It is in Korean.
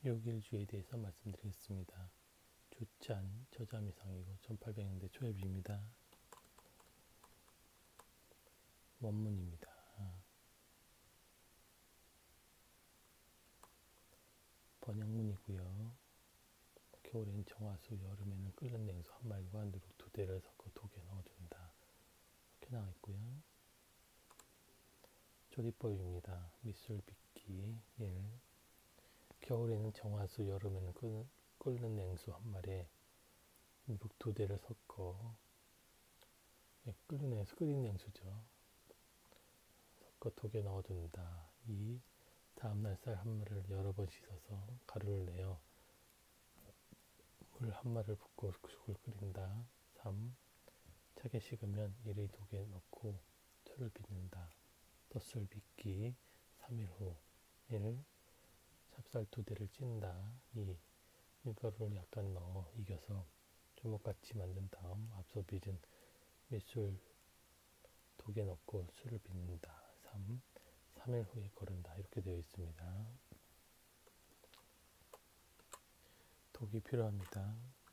요길주에 대해서 말씀드리겠습니다. 주찬 저자미상이고 1800년대 초엽입니다. 원문입니다. 번역문이고요. 겨울엔 정화수, 여름에는 끓는 냉수 한 마리와 누룩 2대를 섞어 독에 넣어준다. 이렇게 나와 있고요. 조리법입니다. 밑술 빚기 1. 겨울에는 정화수, 여름에는 끓는 냉수 한 마리에 누룩 2대를 섞어 끓인 냉수죠. 섞어 독에 넣어둔다. 2. 다음날 쌀 한 마리를 여러 번 씻어서 가루를 내어 물 한 마리를 붓고 죽을 끓인다. 3. 차게 식으면 이를 독에 넣고 술을 빚는다. 덧술 빚기 3일 후. 1. 찹쌀 2대를 찐다. 2. 밀가루를 약간 넣어 익혀서 주먹같이 만든 다음 앞서 빚은 밑술 독에 넣고 술을 빚는다. 3. 3일 후에 거른다. 이렇게 되어 있습니다. 독이 필요합니다.